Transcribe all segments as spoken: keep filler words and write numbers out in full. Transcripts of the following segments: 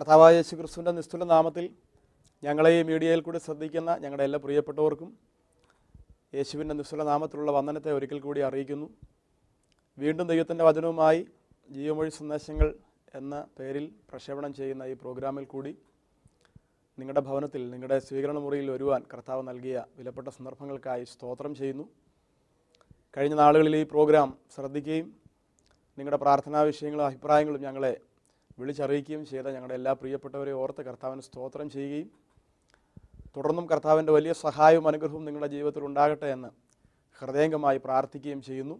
കർത്താവായ യേശുക്രിസ്തുവിൻ്റെ നിസ്തുല നാമത്തിൽ ഞങ്ങളെ ഈ മീഡിയയിൽ കൂടി ശ്രദ്ധിക്കുന്ന ഞങ്ങളുടെ എല്ലാ പ്രിയപ്പെട്ടവർക്കും യേശുവിൻ്റെ നിസ്തുല നാമത്തിലുള്ള വന്ദനത്തെ ഒരിക്കൽ കൂടി അറിയിക്കുന്നു. വീണ്ടും ദൈവത്തിൻ്റെ വചനവുമായി ജീവമൊഴി സന്ദേശങ്ങൾ എന്ന പേരിൽ പ്രക്ഷേപണം ചെയ്യുന്ന ഈ പ്രോഗ്രാമിൽ കൂടി നിങ്ങളുടെ ഭവനത്തിൽ നിങ്ങളുടെ സ്വീകരണ മുറിയിൽ വരുവാൻ കർത്താവ് നൽകിയ വിലപ്പെട്ട സന്ദർഭങ്ങൾക്കായി സ്തോത്രം ചെയ്യുന്നു. കഴിഞ്ഞ നാളുകളിൽ ഈ പ്രോഗ്രാം ശ്രദ്ധിക്കുകയും നിങ്ങളുടെ പ്രാർത്ഥനാ വിഷയങ്ങളും അഭിപ്രായങ്ങളും ഞങ്ങളെ വിളിച്ചറിയിക്കുകയും ചെയ്ത ഞങ്ങളുടെ എല്ലാ പ്രിയപ്പെട്ടവരെ ഓർത്ത് കർത്താവിന് സ്തോത്രം ചെയ്യുകയും തുടർന്നും കർത്താവിൻ്റെ വലിയ സഹായവും അനുഗ്രഹവും നിങ്ങളുടെ ജീവിതത്തിൽ ഉണ്ടാകട്ടെ എന്ന് ഹൃദയംഗമായി പ്രാർത്ഥിക്കുകയും ചെയ്യുന്നു.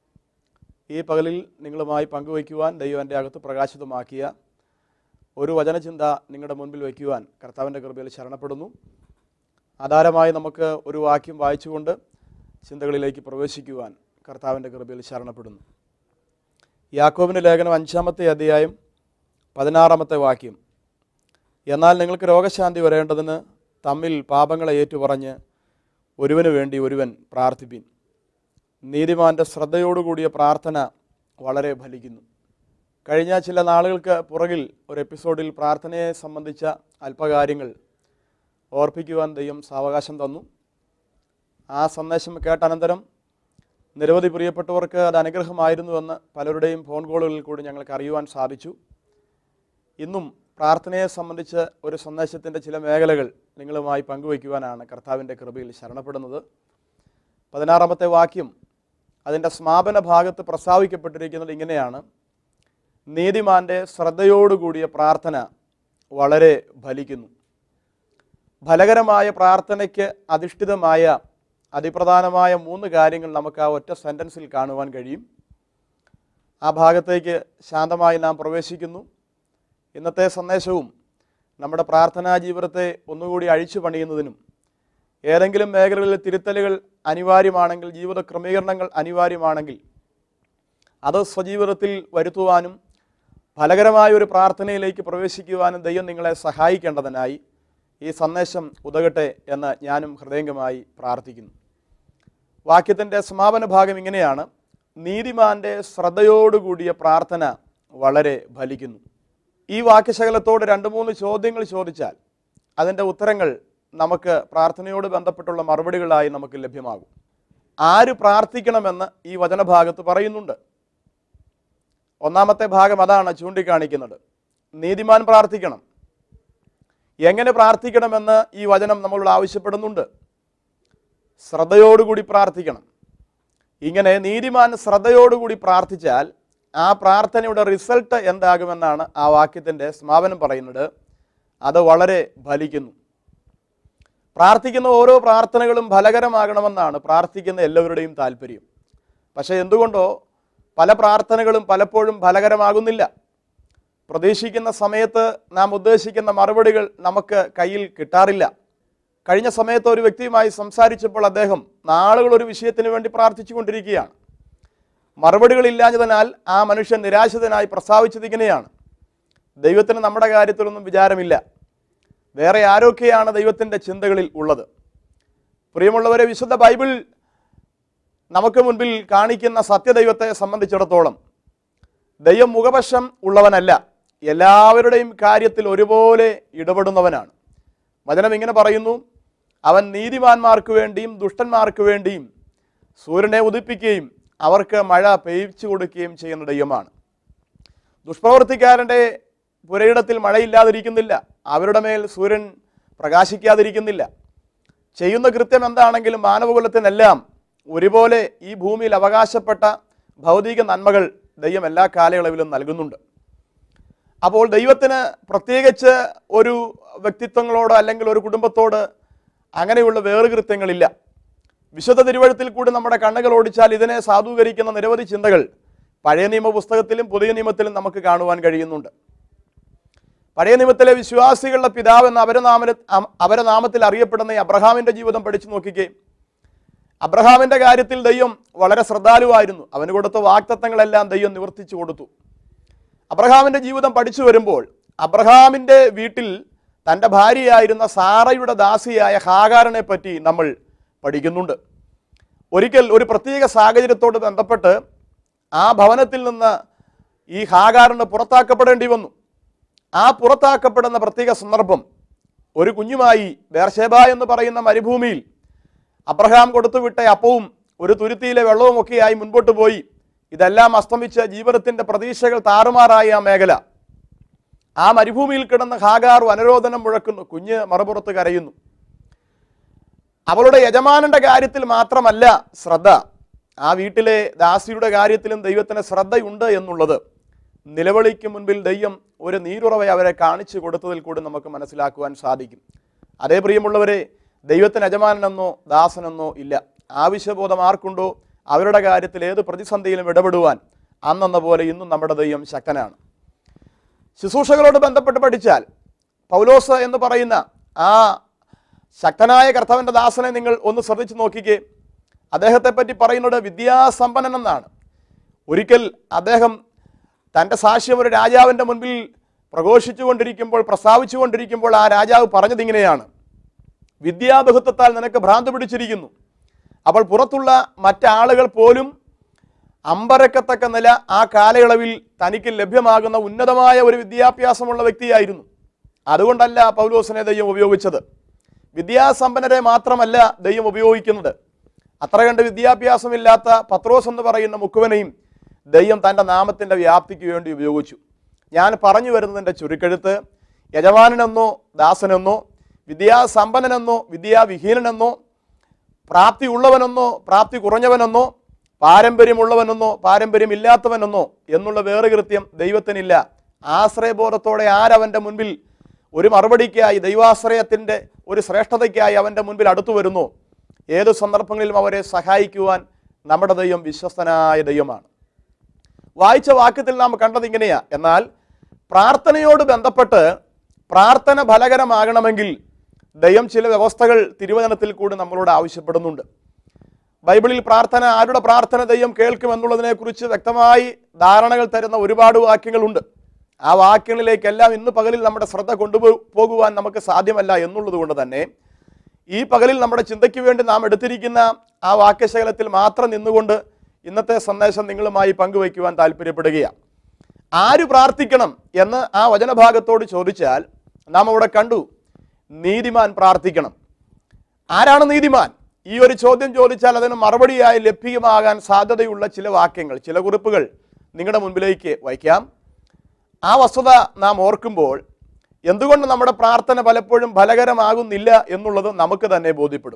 ഈ പകലിൽ നിങ്ങളുമായി പങ്കുവയ്ക്കുവാൻ ദൈവം എൻ്റെ അകത്ത് പ്രകാശിതമാക്കിയ ഒരു വചനചിന്ത നിങ്ങളുടെ മുൻപിൽ വയ്ക്കുവാൻ കർത്താവിൻ്റെ കൃപയിൽ ശരണപ്പെടുന്നു. ആധാരമായി നമുക്ക് ഒരു വാക്യം വായിച്ചുകൊണ്ട് ചിന്തകളിലേക്ക് പ്രവേശിക്കുവാൻ കർത്താവിൻ്റെ കൃപയിൽ ശരണപ്പെടുന്നു. യാക്കോബിൻ്റെ ലേഖനം അഞ്ചാമത്തെ അധ്യായം പതിനാറാമത്തെ വാക്യം. എന്നാൽ നിങ്ങൾക്ക് രോഗശാന്തി വരേണ്ടതിന് തമ്മിൽ പാപങ്ങളെ ഏറ്റുപറഞ്ഞ് ഒരുവന് വേണ്ടി ഒരുവൻ പ്രാർത്ഥിപ്പിൻ. നീതിമാൻ്റെ ശ്രദ്ധയോടുകൂടിയ പ്രാർത്ഥന വളരെ ഫലിക്കുന്നു. കഴിഞ്ഞ ചില നാളുകൾക്ക് പുറകിൽ ഒരു എപ്പിസോഡിൽ പ്രാർത്ഥനയെ സംബന്ധിച്ച അല്പകാര്യങ്ങൾ ഓർപ്പിക്കുവാൻ ദൈവം സാവകാശം തന്നു. ആ സന്ദേശം കേട്ടനന്തരം നിരവധി പ്രിയപ്പെട്ടവർക്ക് അത് അനുഗ്രഹമായിരുന്നുവെന്ന് പലരുടെയും ഫോൺ കോളുകളിൽ കൂടി ഞങ്ങൾക്ക് അറിയുവാൻ സാധിച്ചു. ഇന്നും പ്രാർത്ഥനയെ സംബന്ധിച്ച് ഒരു സന്ദേശത്തിൻ്റെ ചില മേഖലകൾ നിങ്ങളുമായി പങ്കുവയ്ക്കുവാനാണ് കർത്താവിൻ്റെ കൃപയിൽ ശരണപ്പെടുന്നത്. പതിനാറാമത്തെ വാക്യം അതിൻ്റെ സമാപന ഭാഗത്ത് പ്രസ്താവിക്കപ്പെട്ടിരിക്കുന്നത് ഇങ്ങനെയാണ്: നീതിമാൻ്റെ ശ്രദ്ധയോടുകൂടിയ പ്രാർത്ഥന വളരെ ഫലിക്കുന്നു. ഫലകരമായ പ്രാർത്ഥനയ്ക്ക് അധിഷ്ഠിതമായ അതിപ്രധാനമായ മൂന്ന് കാര്യങ്ങൾ നമുക്ക് ആ ഒറ്റ സെൻറ്റൻസിൽ കാണുവാൻ കഴിയും. ആ ഭാഗത്തേക്ക് ശാന്തമായി നാം പ്രവേശിക്കുന്നു. ഇന്നത്തെ സന്ദേശവും നമ്മുടെ പ്രാർത്ഥനാ ജീവിതത്തെ ഒന്നുകൂടി അഴിച്ചു പണിയുന്നതിനും ഏതെങ്കിലും മേഖലകളിൽ തിരുത്തലുകൾ അനിവാര്യമാണെങ്കിൽ, ജീവിത ക്രമീകരണങ്ങൾ അനിവാര്യമാണെങ്കിൽ അത് സ്വജീവിതത്തിൽ വരുത്തുവാനും ഫലകരമായ ഒരു പ്രാർത്ഥനയിലേക്ക് പ്രവേശിക്കുവാനും ദൈവം നിങ്ങളെ സഹായിക്കേണ്ടതിനായി ഈ സന്ദേശം ഉതകട്ടെ എന്ന് ഞാനും ഹൃദയംഗമായി പ്രാർത്ഥിക്കുന്നു. വാക്യത്തിൻ്റെ സമാപന ഭാഗം ഇങ്ങനെയാണ്: നീതിമാൻ്റെ ശ്രദ്ധയോടുകൂടിയ പ്രാർത്ഥന വളരെ ഫലിക്കുന്നു. ഈ വാക്യശകലത്തോട് രണ്ട് മൂന്ന് ചോദ്യങ്ങൾ ചോദിച്ചാൽ അതിൻ്റെ ഉത്തരങ്ങൾ നമുക്ക് പ്രാർത്ഥനയോട് ബന്ധപ്പെട്ടുള്ള മറുപടികളായി നമുക്ക് ലഭ്യമാകും. ആര് പ്രാർത്ഥിക്കണമെന്ന് ഈ വചനഭാഗത്ത് പറയുന്നുണ്ട്. ഒന്നാമത്തെ ഭാഗം അതാണ് ചൂണ്ടിക്കാണിക്കുന്നത്. നീതിമാൻ പ്രാർത്ഥിക്കണം. എങ്ങനെ പ്രാർത്ഥിക്കണമെന്ന് ഈ വചനം നമ്മളോട് ആവശ്യപ്പെടുന്നുണ്ട്. ശ്രദ്ധയോടുകൂടി പ്രാർത്ഥിക്കണം. ഇങ്ങനെ നീതിമാൻ ശ്രദ്ധയോടുകൂടി പ്രാർത്ഥിച്ചാൽ ആ പ്രാർത്ഥനയുടെ റിസൾട്ട് എന്താകുമെന്നാണ് ആ വാക്യത്തിൻ്റെ സമാപനം പറയുന്നത്. അത് വളരെ ഫലിക്കുന്നു. പ്രാർത്ഥിക്കുന്ന ഓരോ പ്രാർത്ഥനകളും ഫലകരമാകണമെന്നാണ് പ്രാർത്ഥിക്കുന്ന എല്ലാവരുടെയും താല്പര്യം. പക്ഷേ എന്തുകൊണ്ടോ പല പ്രാർത്ഥനകളും പലപ്പോഴും ഫലകരമാകുന്നില്ല. പ്രതീക്ഷിക്കുന്ന സമയത്ത് നാം ഉദ്ദേശിക്കുന്ന മറുപടികൾ നമുക്ക് കയ്യിൽ കിട്ടാറില്ല. കഴിഞ്ഞ സമയത്ത് ഒരു വ്യക്തിയുമായി സംസാരിച്ചപ്പോൾ അദ്ദേഹം നാളുകൾ ഒരു വിഷയത്തിന് വേണ്ടി പ്രാർത്ഥിച്ചു കൊണ്ടിരിക്കുകയാണ്. മറുപടികളില്ലാഞ്ഞതിനാൽ ആ മനുഷ്യൻ നിരാശിതനായി പ്രസ്താവിച്ചത് ഇങ്ങനെയാണ്: ദൈവത്തിന് നമ്മുടെ കാര്യത്തിലൊന്നും വിചാരമില്ല, വേറെ ആരൊക്കെയാണ് ദൈവത്തിൻ്റെ ചിന്തകളിൽ ഉള്ളത്. പ്രിയമുള്ളവരെ, വിശുദ്ധ ബൈബിൾ നമുക്ക് മുൻപിൽ കാണിക്കുന്ന സത്യദൈവത്തെ സംബന്ധിച്ചിടത്തോളം ദൈവം മുഖപക്ഷം ഉള്ളവനല്ല, എല്ലാവരുടെയും കാര്യത്തിൽ ഒരുപോലെ ഇടപെടുന്നവനാണ്. വചനം ഇങ്ങനെ പറയുന്നു: അവൻ നീതിമാന്മാർക്ക് വേണ്ടിയും ദുഷ്ടന്മാർക്ക് വേണ്ടിയും സൂര്യനെ ഉദിപ്പിക്കുകയും അവർക്ക് മഴ പെയ്ച്ചു കൊടുക്കുകയും ചെയ്യുന്ന ദൈവമാണ്. ദുഷ്പ്രവർത്തിക്കാരൻ്റെ പുരയിടത്തിൽ മഴയില്ലാതിരിക്കുന്നില്ല, അവരുടെ മേൽ സൂര്യൻ പ്രകാശിക്കാതിരിക്കുന്നില്ല. ചെയ്യുന്ന കൃത്യം എന്താണെങ്കിലും മാനവകുലത്തിനെല്ലാം ഒരുപോലെ ഈ ഭൂമിയിൽ അവകാശപ്പെട്ട ഭൗതിക നന്മകൾ ദൈവം എല്ലാ കാലയളവിലും നൽകുന്നുണ്ട്. അപ്പോൾ ദൈവത്തിന് പ്രത്യേകിച്ച് ഒരു വ്യക്തിത്വങ്ങളോട് അല്ലെങ്കിൽ ഒരു കുടുംബത്തോട് അങ്ങനെയുള്ള വേറുകൃത്യങ്ങളില്ല. വിശുദ്ധ തിരുവഴുത്തിൽ കൂടി നമ്മുടെ കണ്ണുകൾ ഓടിച്ചാൽ ഇതിനെ സാധൂകരിക്കുന്ന നിരവധി ചിന്തകൾ പഴയ നിയമ പുസ്തകത്തിലും പുതിയ നിയമത്തിലും നമുക്ക് കാണുവാൻ കഴിയുന്നുണ്ട്. പഴയ നിയമത്തിലെ വിശ്വാസികളുടെ പിതാവ് എന്ന അവരനാമ അവരുടെ നാമത്തിൽ അറിയപ്പെടുന്ന ഈ അബ്രഹാമിൻ്റെ ജീവിതം പഠിച്ചു നോക്കിക്കേ. അബ്രഹാമിൻ്റെ കാര്യത്തിൽ ദൈവം വളരെ ശ്രദ്ധാലുവായിരുന്നു. അവന് കൊടുത്ത വാഗ്ദത്തങ്ങളെല്ലാം ദൈവം നിവർത്തിച്ചു കൊടുത്തു. അബ്രഹാമിൻ്റെ ജീവിതം പഠിച്ചു വരുമ്പോൾ അബ്രഹാമിൻ്റെ വീട്ടിൽ തൻ്റെ ഭാര്യയായിരുന്ന സാറയുടെ ദാസിയായ ഹാഗാറിനെ പറ്റി നമ്മൾ പഠിക്കുന്നുണ്ട്. ഒരിക്കൽ ഒരു പ്രത്യേക സാഹചര്യത്തോട് ബന്ധപ്പെട്ട് ആ ഭവനത്തിൽ നിന്ന് ഈ ഹാഗാറിന് പുറത്താക്കപ്പെടേണ്ടി വന്നു. ആ പുറത്താക്കപ്പെടുന്ന പ്രത്യേക സന്ദർഭം ഒരു കുഞ്ഞുമായി ബേർശേബ എന്ന് പറയുന്ന മരുഭൂമിയിൽ അബ്രഹാം കൊടുത്തുവിട്ട അപ്പവും ഒരു തുരുത്തിയിലെ വെള്ളവും ഒക്കെയായി മുൻപോട്ട് പോയി. ഇതെല്ലാം അസ്തമിച്ച ജീവിതത്തിൻ്റെ പ്രതീക്ഷകൾ താറുമാറായ ആ മേഖല. ആ മരുഭൂമിയിൽ കിടന്ന ഹാഗാർ വനരോധനം മുഴക്കുന്നു. കുഞ്ഞ് മറുപുറത്ത് കരയുന്നു. അവളുടെ യജമാനന്റെ കാര്യത്തിൽ മാത്രമല്ല ശ്രദ്ധ, ആ വീട്ടിലെ ദാസിയുടെ കാര്യത്തിലും ദൈവത്തിന് ശ്രദ്ധയുണ്ട് എന്നുള്ളത് നിലവിളിക്ക് മുൻപിൽ ദൈവം ഒരു നീരുറവ അവരെ കാണിച്ചു കൊടുത്തതിൽ കൂടി നമുക്ക് മനസ്സിലാക്കുവാൻ സാധിക്കും. അതേ പ്രിയമുള്ളവരെ, ദൈവത്തിന് യജമാനെന്നോ ദാസനെന്നോ ഇല്ല. ആവശ്യബോധം ആർക്കുണ്ടോ അവരുടെ കാര്യത്തിൽ ഏത് പ്രതിസന്ധിയിലും ഇടപെടുവാൻ അന്നെന്ന പോലെ ഇന്നും നമ്മുടെ ദൈവം ശക്തനാണ്. ശുശ്രൂഷകളോട് ബന്ധപ്പെട്ട് പഠിച്ചാൽ പൗലോസ് എന്ന് പറയുന്ന ആ ശക്തനായ കർത്താവിൻ്റെ ദാസനെ നിങ്ങൾ ഒന്ന് ശ്രദ്ധിച്ചു നോക്കിക്കേ. അദ്ദേഹത്തെ പറ്റി പറയുന്നത് വിദ്യാസമ്പന്നൻ എന്നാണ്. ഒരിക്കൽ അദ്ദേഹം തൻ്റെ സാക്ഷ്യം ഒരു രാജാവിൻ്റെ മുൻപിൽ പ്രഘോഷിച്ചു കൊണ്ടിരിക്കുമ്പോൾ പ്രസ്താവിച്ചു കൊണ്ടിരിക്കുമ്പോൾ ആ രാജാവ് പറഞ്ഞതിങ്ങനെയാണ്: വിദ്യാബഹുത്വത്താൽ നിനക്ക് ഭ്രാന്ത് പിടിച്ചിരിക്കുന്നു. അപ്പോൾ പുറത്തുള്ള മറ്റാളുകൾ പോലും അമ്പരക്കത്തക്ക നില ആ കാലയളവിൽ തനിക്ക് ലഭ്യമാകുന്ന ഉന്നതമായ ഒരു വിദ്യാഭ്യാസമുള്ള വ്യക്തിയായിരുന്നു. അതുകൊണ്ടല്ല പൗലോസിനെ ദൈവം ഉപയോഗിച്ചത്. വിദ്യാസമ്പന്നരെ മാത്രമല്ല ദൈവം ഉപയോഗിക്കുന്നത്. അത്ര കണ്ട് വിദ്യാഭ്യാസമില്ലാത്ത പത്രോസ് എന്ന് പറയുന്ന മുക്കുവനെയും ദൈവം തൻ്റെ നാമത്തിൻ്റെ വ്യാപ്തിക്ക് വേണ്ടി ഉപയോഗിച്ചു. ഞാൻ പറഞ്ഞു വരുന്നതിൻ്റെ ചുരുക്കെഴുത്ത്, യജമാനെന്നോ ദാസനെന്നോ വിദ്യാസമ്പന്നനെന്നോ വിദ്യാവിഹീനനെന്നോ പ്രാപ്തി ഉള്ളവനെന്നോ പ്രാപ്തി കുറഞ്ഞവനെന്നോ പാരമ്പര്യമുള്ളവനെന്നോ പാരമ്പര്യമില്ലാത്തവനെന്നോ എന്നുള്ള വേറുകൃത്യം ദൈവത്തിനില്ല. ആശ്രയബോധത്തോടെ ആരവൻ്റെ മുൻപിൽ ഒരു മറുപടിക്കായി, ദൈവാശ്രയത്തിൻ്റെ ഒരു ശ്രേഷ്ഠതയ്ക്കായി അവൻ്റെ മുൻപിൽ അടുത്തു വരുന്നു, ഏത് സന്ദർഭങ്ങളിലും അവരെ സഹായിക്കുവാൻ നമ്മുടെ ദൈവം വിശ്വസ്തനായ ദൈവമാണ്. വായിച്ച വാക്യത്തിൽ നാം കണ്ടത് ഇങ്ങനെയാ. എന്നാൽ പ്രാർത്ഥനയോട് ബന്ധപ്പെട്ട് പ്രാർത്ഥന ഫലകരമാകണമെങ്കിൽ ദൈവം ചില വ്യവസ്ഥകൾ തിരുവചനത്തിൽ കൂടി നമ്മളോട് ആവശ്യപ്പെടുന്നുണ്ട്. ബൈബിളിൽ പ്രാർത്ഥന, ആരുടെ പ്രാർത്ഥന ദൈവം കേൾക്കുമെന്നുള്ളതിനെക്കുറിച്ച് വ്യക്തമായി ധാരണകൾ തരുന്ന ഒരുപാട് വാക്യങ്ങളുണ്ട്. ആ വാക്യങ്ങളിലേക്കെല്ലാം ഇന്ന് പകലിൽ നമ്മുടെ ശ്രദ്ധ കൊണ്ടുപോകുവാൻ നമുക്ക് സാധ്യമല്ല എന്നുള്ളത് കൊണ്ട് തന്നെ ഈ പകലിൽ നമ്മുടെ ചിന്തയ്ക്ക് വേണ്ടി നാം എടുത്തിരിക്കുന്ന ആ വാക്യശകലത്തിൽ മാത്രം നിന്നുകൊണ്ട് ഇന്നത്തെ സന്ദേശം നിങ്ങളുമായി പങ്കുവയ്ക്കുവാൻ താല്പര്യപ്പെടുകയാണ്. ആര് പ്രാർത്ഥിക്കണം എന്ന് ആ വചനഭാഗത്തോട് ചോദിച്ചാൽ നാം അവിടെ കണ്ടു, നീതിമാൻ പ്രാർത്ഥിക്കണം. ആരാണ് നീതിമാൻ? ഈ ഒരു ചോദ്യം ചോദിച്ചാൽ അതിന് മറുപടിയായി ലഭ്യമാകാൻ സാധ്യതയുള്ള ചില വാക്യങ്ങൾ, ചില കുറിപ്പുകൾ നിങ്ങളുടെ മുൻപിലേക്ക് വയ്ക്കാം. ആ വസ്തുത നാം ഓർക്കുമ്പോൾ എന്തുകൊണ്ട് നമ്മുടെ പ്രാർത്ഥന പലപ്പോഴും ഫലകരമാകുന്നില്ല എന്നുള്ളത് നമുക്ക് തന്നെ ബോധ്യപ്പെടും.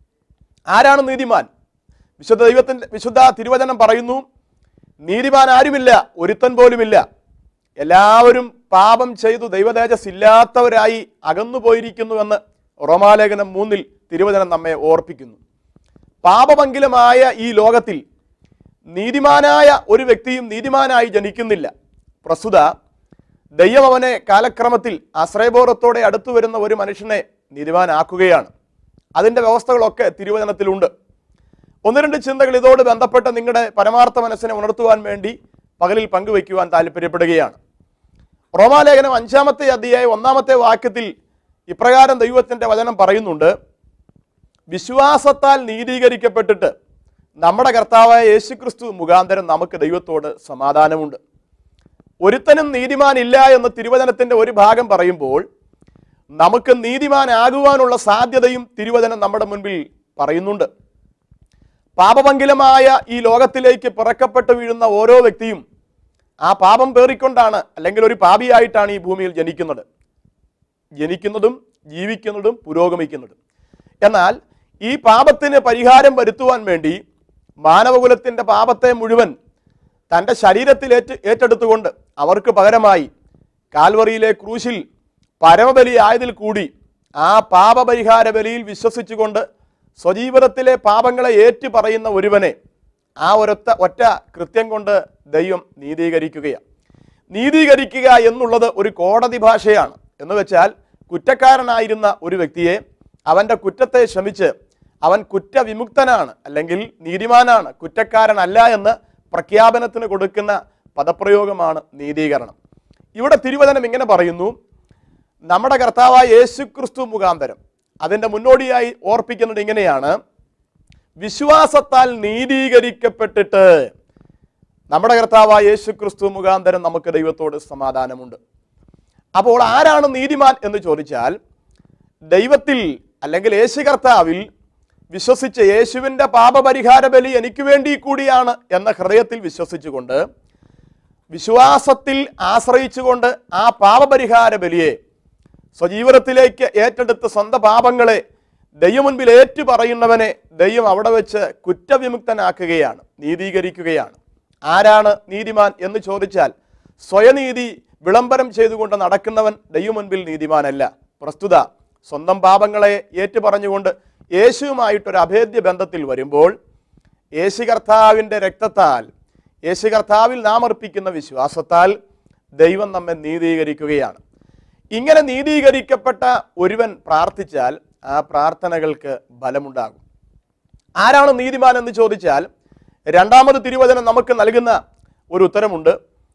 ആരാണ് നീതിമാൻ? വിശുദ്ധ ദൈവത്തിൻ്റെ വിശുദ്ധ തിരുവചനം പറയുന്നു, നീതിമാൻ ആരുമില്ല, ഒരുത്തൻ പോലുമില്ല. എല്ലാവരും പാപം ചെയ്തു ദൈവതേജസ് ഇല്ലാത്തവരായി അകന്നു പോയിരിക്കുന്നുവെന്ന് റോമാലേഖനം മൂന്നിൽ തിരുവചനം നമ്മെ ഓർപ്പിക്കുന്നു. പാപമംഗലമായ ഈ ലോകത്തിൽ നീതിമാനായ ഒരു വ്യക്തിയും നീതിമാനായി ജനിക്കുന്നില്ല. പ്രസ്തുത ദൈവം അവനെ കാലക്രമത്തിൽ ആശ്രയബോധത്തോടെ അടുത്തു വരുന്ന ഒരു മനുഷ്യനെ നീതിമാനാക്കുകയാണ്. അതിൻ്റെ വ്യവസ്ഥകളൊക്കെ തിരുവചനത്തിലുണ്ട്. ഒന്ന് രണ്ട് ചിന്തകൾ ഇതോട് ബന്ധപ്പെട്ട് നിങ്ങളുടെ പരമാർത്ഥ മനസ്സിനെ ഉണർത്തുവാൻ വേണ്ടി പകലിൽ പങ്കുവയ്ക്കുവാൻ താല്പര്യപ്പെടുകയാണ്. റോമാലേഖനം അഞ്ചാമത്തെ അധ്യായം ഒന്നാമത്തെ വാക്യത്തിൽ ഇപ്രകാരം ദൈവത്തിൻ്റെ വചനം പറയുന്നുണ്ട്: വിശ്വാസത്താൽ നീതീകരിക്കപ്പെട്ടിട്ട് നമ്മുടെ കർത്താവായ യേശുക്രിസ്തു മുഖാന്തരം നമുക്ക് ദൈവത്തോട് സമാധാനമുണ്ട്. ഒരുത്തനും നീതിമാനില്ല എന്ന് തിരുവചനത്തിൻ്റെ ഒരു ഭാഗം പറയുമ്പോൾ നമുക്ക് നീതിമാനാകുവാനുള്ള സാധ്യതയും തിരുവചനം നമ്മുടെ മുൻപിൽ പറയുന്നുണ്ട്. പാപമംഗലമായ ഈ ലോകത്തിലേക്ക് പിറക്കപ്പെട്ട് വീഴുന്ന ഓരോ വ്യക്തിയും ആ പാപം പേറിക്കൊണ്ടാണ്, അല്ലെങ്കിൽ ഒരു പാപിയായിട്ടാണ് ഈ ഭൂമിയിൽ ജനിക്കുന്നത് ജനിക്കുന്നതും ജീവിക്കുന്നതും പുരോഗമിക്കുന്നതും. എന്നാൽ ഈ പാപത്തിന് പരിഹാരം വരുത്തുവാൻ വേണ്ടി മാനവകുലത്തിൻ്റെ പാപത്തെ മുഴുവൻ തൻ്റെ ശരീരത്തിൽ ഏറ്റ് ഏറ്റെടുത്തുകൊണ്ട് അവർക്ക് പകരമായി കാൽവറിയിലെ ക്രൂശിൽ പരമബലി ആയതിൽ കൂടി ആ പാപപരിഹാര ബലിയിൽ വിശ്വസിച്ചുകൊണ്ട് സ്വജീവിതത്തിലെ പാപങ്ങളെ ഏറ്റു പറയുന്ന ഒരുവനെ ആ ഒരൊറ്റ ഒറ്റ കൃത്യം കൊണ്ട് ദൈവം നീതീകരിക്കുകയാണ്. നീതീകരിക്കുക എന്നുള്ളത് ഒരു കോടതി ഭാഷയാണ്. എന്ന് വെച്ചാൽ കുറ്റക്കാരനായിരുന്ന ഒരു വ്യക്തിയെ അവൻ്റെ കുറ്റത്തെ ക്ഷമിച്ച് അവൻ കുറ്റവിമുക്തനാണ്, അല്ലെങ്കിൽ നീതിമാനാണ്, കുറ്റക്കാരനല്ല എന്ന് പ്രഖ്യാപനത്തിന് കൊടുക്കുന്ന പദപ്രയോഗമാണ് നീതീകരണം. ഇവിടെ തിരുവചനം ഇങ്ങനെ പറയുന്നു: നമ്മുടെ കർത്താവായ യേശുക്രിസ്തു മുഖാന്തരം. അതിൻ്റെ മുന്നോടിയായി ഓർപ്പിക്കുന്നത് ഇങ്ങനെയാണ്: വിശ്വാസത്താൽ നീതീകരിക്കപ്പെട്ടിട്ട് നമ്മുടെ കർത്താവായ യേശുക്രിസ്തു മുഖാന്തരം നമുക്ക് ദൈവത്തോട് സമാധാനമുണ്ട്. അപ്പോൾ ആരാണ് നീതിമാൻ എന്ന് ചോദിച്ചാൽ, ദൈവത്തിൽ അല്ലെങ്കിൽ യേശു കർത്താവിൽ വിശ്വസിച്ച് യേശുവിൻ്റെ പാപപരിഹാര ബലി എനിക്ക് വേണ്ടി കൂടിയാണ് എന്ന ഹൃദയത്തിൽ വിശ്വസിച്ചുകൊണ്ട്, വിശ്വാസത്തിൽ ആശ്രയിച്ചുകൊണ്ട് ആ പാപപരിഹാര ബലിയെ സ്വജീവിതത്തിലേക്ക് ഏറ്റെടുത്ത് സ്വന്തം പാപങ്ങളെ ദൈവമുൻപിൽ ഏറ്റു പറയുന്നവനെ ദൈവം അവിടെ വെച്ച് കുറ്റവിമുക്തനാക്കുകയാണ്, നീതീകരിക്കുകയാണ്. ആരാണ് നീതിമാൻ എന്ന് ചോദിച്ചാൽ, സ്വയനീതി വിളംബരം ചെയ്തുകൊണ്ട് നടക്കുന്നവൻ ദൈവമുൻപിൽ നീതിമാനല്ല. പ്രസ്തുത സ്വന്തം പാപങ്ങളെ ഏറ്റു പറഞ്ഞുകൊണ്ട് യേശുവുമായിട്ടൊരു അഭേദ്യ ബന്ധത്തിൽ വരുമ്പോൾ യേശു കർത്താവിൻ്റെ രക്തത്താൽ, യേശു കർത്താവിൽ നാം അർപ്പിക്കുന്ന വിശ്വാസത്താൽ ദൈവം നമ്മെ നീതീകരിക്കുകയാണ്. ഇങ്ങനെ നീതീകരിക്കപ്പെട്ട ഒരുവൻ പ്രാർത്ഥിച്ചാൽ ആ പ്രാർത്ഥനകൾക്ക് ബലമുണ്ടാകും. ആരാണ് നീതിമാൻ എന്ന് ചോദിച്ചാൽ, രണ്ടാമത് തിരുവചനം നമുക്ക് നൽകുന്ന ഒരു ഉത്തരമുണ്ട്.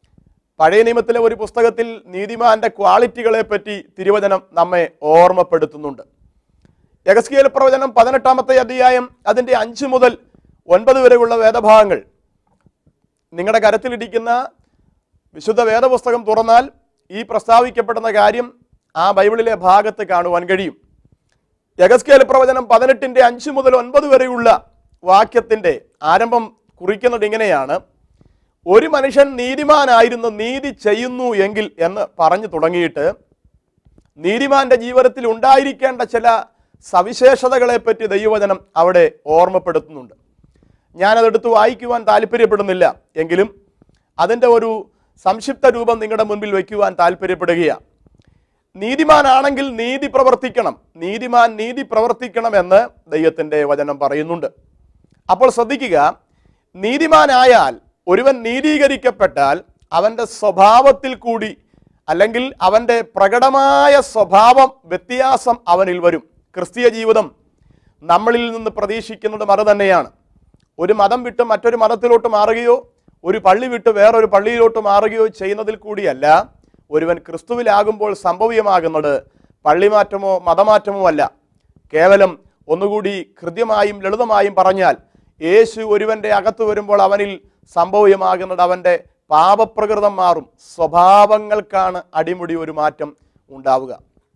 പഴയ നിയമത്തിലെ ഒരു പുസ്തകത്തിൽ നീതിമാന്റെ ക്വാളിറ്റികളെ പറ്റി തിരുവചനം നമ്മെ ഓർമ്മപ്പെടുത്തുന്നുണ്ട്. യെഹെസ്കേൽ പ്രവചനം പതിനെട്ടാമത്തെ അധ്യായം അതിൻ്റെ അഞ്ച് മുതൽ ഒൻപത് വരെയുള്ള വേദഭാഗങ്ങൾ നിങ്ങളുടെ കരത്തിലിരിക്കുന്ന വിശുദ്ധ വേദപുസ്തകം തുറന്നാൽ ഈ പ്രസ്താവിക്കപ്പെടുന്ന കാര്യം ആ ബൈബിളിലെ ഭാഗത്ത് കാണുവാൻ കഴിയും. യെഹെസ്കേൽ പ്രവചനം പതിനെട്ടിൻ്റെ അഞ്ച് മുതൽ ഒൻപത് വരെയുള്ള വാക്യത്തിൻ്റെ ആരംഭം കുറിക്കുന്നത് ഇങ്ങനെയാണ്: ഒരു മനുഷ്യൻ നീതിമാനായിരുന്നു നീതി ചെയ്യുന്നു എങ്കിൽ എന്ന് പറഞ്ഞു തുടങ്ങിയിട്ട് നീതിമാന്റെ ജീവിതത്തിൽ ഉണ്ടായിരിക്കേണ്ട ചില സവിശേഷതകളെ പറ്റി ദൈവവചനം അവിടെ ഓർമ്മപ്പെടുത്തുന്നുണ്ട്. ഞാനതെടുത്ത് വായിക്കുവാൻ താല്പര്യപ്പെടുന്നില്ല, എങ്കിലും അതിൻ്റെ ഒരു സംക്ഷിപ്ത രൂപം നിങ്ങളുടെ മുൻപിൽ വയ്ക്കുവാൻ താല്പര്യപ്പെടുകയാണ്. നീതിമാനാണെങ്കിൽ നീതി പ്രവർത്തിക്കണം, നീതിമാൻ നീതി പ്രവർത്തിക്കണമെന്ന് ദൈവത്തിൻ്റെ വചനം പറയുന്നുണ്ട്. അപ്പോൾ ശ്രദ്ധിക്കുക, നീതിമാനായാൽ ഒരുവൻ നീതീകരിക്കപ്പെട്ടാൽ അവൻ്റെ സ്വഭാവത്തിൽ കൂടി അല്ലെങ്കിൽ അവൻ്റെ പ്രകടമായ സ്വഭാവം വ്യത്യാസം അവനിൽ വരും. ക്രിസ്തീയ ജീവിതം നമ്മളിൽ നിന്ന് പ്രതീക്ഷിക്കുന്നത് മറ തന്നെയാണ്. ഒരു മതം വിട്ട് മറ്റൊരു മതത്തിലോട്ട് മാറുകയോ ഒരു പള്ളി വിട്ട് വേറൊരു പള്ളിയിലോട്ട് മാറുകയോ ചെയ്യുന്നതിൽ കൂടിയല്ല ഒരുവൻ ക്രിസ്തുവിലാകുമ്പോൾ സംഭവ്യമാകുന്നത് പള്ളിമാറ്റമോ മതമാറ്റമോ അല്ല. കേവലം ഒന്നുകൂടി കൃത്യമായും ലളിതമായും പറഞ്ഞാൽ, യേശു ഒരുവൻ്റെ അകത്ത് വരുമ്പോൾ അവനിൽ സംഭവ്യമാകുന്നത് അവൻ്റെ പാപപ്രകൃതം മാറും, സ്വഭാവങ്ങൾക്കാണ് അടിമുടി ഒരു മാറ്റം ഉണ്ടാവുക.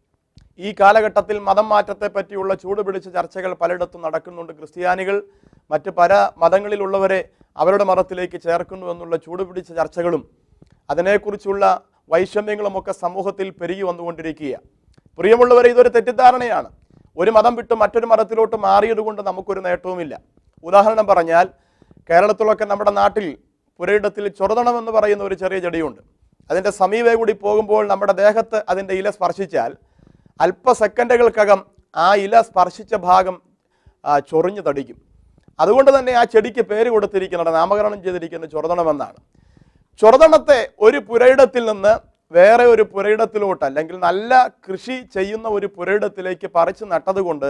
ഈ കാലഘട്ടത്തിൽ മതം മാറ്റത്തെ പറ്റിയുള്ള ചൂടുപിടിച്ച ചർച്ചകൾ പലയിടത്തും നടക്കുന്നുണ്ട്. ക്രിസ്ത്യാനികൾ മറ്റ് പല മതങ്ങളിലുള്ളവരെ അവരുടെ മതത്തിലേക്ക് ചേർക്കുന്നു എന്നുള്ള ചൂടുപിടിച്ച ചർച്ചകളും അതിനെക്കുറിച്ചുള്ള വൈഷമ്യങ്ങളുമൊക്കെ സമൂഹത്തിൽ പെരുകി വന്നുകൊണ്ടിരിക്കുക. പ്രിയമുള്ളവരെ, ഇതൊരു തെറ്റിദ്ധാരണയാണ്. ഒരു മതം വിട്ട് മറ്റൊരു മതത്തിലോട്ട് മാറിയത് കൊണ്ട് നമുക്കൊരു നേട്ടവുമില്ല. ഉദാഹരണം പറഞ്ഞാൽ, കേരളത്തിലൊക്കെ നമ്മുടെ നാട്ടിൽ പുരയിടത്തിൽ ചൊറുതണം എന്ന് പറയുന്ന ഒരു ചെറിയ ചെടിയുണ്ട്. അതിൻ്റെ സമീപേ കൂടി പോകുമ്പോൾ നമ്മുടെ ദേഹത്ത് അതിൻ്റെ ഇല സ്പർശിച്ചാൽ അല്പ സെക്കൻഡുകൾക്കകം ആ ഇല സ്പർശിച്ച ഭാഗം ചൊറിഞ്ഞു തടിക്കും. അതുകൊണ്ട് തന്നെ ആ ചെടിക്ക് പേര് കൊടുത്തിരിക്കുന്നത്, നാമകരണം ചെയ്തിരിക്കുന്നത് ചൊറുതണമെന്നാണ്. ചൊറുതണത്തെ ഒരു പുരയിടത്തിൽ നിന്ന് വേറെ ഒരു പുരയിടത്തിലോട്ട് അല്ലെങ്കിൽ നല്ല കൃഷി ചെയ്യുന്ന ഒരു പുരയിടത്തിലേക്ക് പറിച്ച് നട്ടതുകൊണ്ട്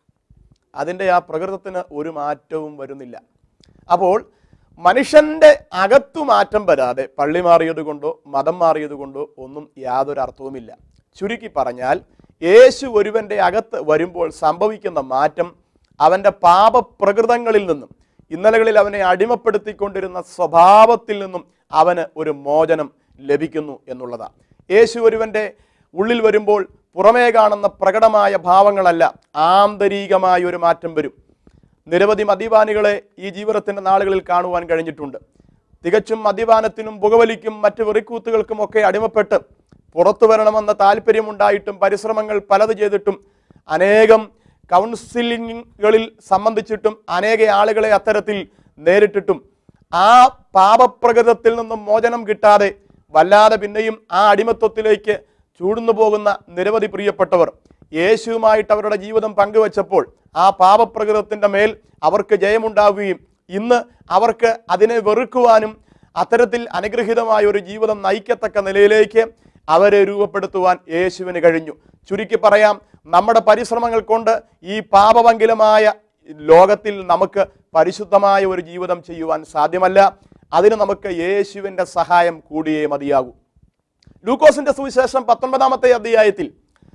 അതിൻ്റെ ആ പ്രകൃതത്തിന് ഒരു മാറ്റവും വരുന്നില്ല. അപ്പോൾ മനുഷ്യൻ്റെ അകത്തു മാറ്റം വരാതെ പള്ളി മാറിയത് കൊണ്ടോ മതം മാറിയത് കൊണ്ടോ ഒന്നും യാതൊരു അർത്ഥവുമില്ല. ചുരുക്കി പറഞ്ഞാൽ, യേശു ഒരുവൻ്റെ അകത്ത് വരുമ്പോൾ സംഭവിക്കുന്ന മാറ്റം അവൻ്റെ പാപപ്രകൃതങ്ങളിൽ നിന്നും ഇന്നലകളിൽ അവനെ അടിമപ്പെടുത്തിക്കൊണ്ടിരുന്ന സ്വഭാവത്തിൽ നിന്നും അവന് ഒരു മോചനം ലഭിക്കുന്നു എന്നുള്ളതാണ്. യേശു ഒരുവൻ്റെ ഉള്ളിൽ വരുമ്പോൾ പുറമേ കാണുന്ന പ്രകടമായ ഭാവങ്ങളല്ല, ആന്തരികമായ ഒരു മാറ്റം വരും. നിരവധി മദ്യപാനികളെ ഈ ജീവിതത്തിൻ്റെ നാളുകളിൽ കാണുവാൻ കഴിഞ്ഞിട്ടുണ്ട്. തികച്ചും മദ്യപാനത്തിനും പുകവലിക്കും മറ്റ് വെറിക്കൂത്തുകൾക്കും ഒക്കെ അടിമപ്പെട്ട് പുറത്തു വരണമെന്ന താല്പര്യമുണ്ടായിട്ടും പരിശ്രമങ്ങൾ പലത് ചെയ്തിട്ടും അനേകം കൗൺസിലിങ്ങുകളിൽ സംബന്ധിച്ചിട്ടും അനേക ആളുകളെ അത്തരത്തിൽ നേരിട്ടിട്ടും ആ പാപപ്രകൃതത്തിൽ നിന്നും മോചനം കിട്ടാതെ വല്ലാതെ പിന്നെയും ആ അടിമത്വത്തിലേക്ക് ചൂടുന്നു പോകുന്ന നിരവധി പ്രിയപ്പെട്ടവർ യേശുവുമായിട്ട് അവരുടെ ജീവിതം പങ്കുവച്ചപ്പോൾ ആ പാപപ്രകൃതത്തിൻ്റെ മേൽ അവർക്ക് ജയമുണ്ടാവുകയും ഇന്ന് അവർക്ക് അതിനെ വെറുക്കുവാനും അത്തരത്തിൽ അനുഗ്രഹീതമായ ഒരു ജീവിതം നയിക്കത്തക്ക നിലയിലേക്ക് അവരെ രൂപപ്പെടുത്തുവാൻ യേശുവിന് കഴിഞ്ഞു. ചുരുക്കി പറയാം, നമ്മുടെ പരിശ്രമങ്ങൾ കൊണ്ട് ഈ പാപഭംഗിലമായ ലോകത്തിൽ നമുക്ക് പരിശുദ്ധമായ ഒരു ജീവിതം ചെയ്യുവാൻ സാധ്യമല്ല. അതിന് നമുക്ക് യേശുവിൻ്റെ സഹായം കൂടിയേ മതിയാകൂ. ലൂക്കോസിൻ്റെ സുവിശേഷം പത്തൊൻപതാമത്തെ അധ്യായത്തിൽ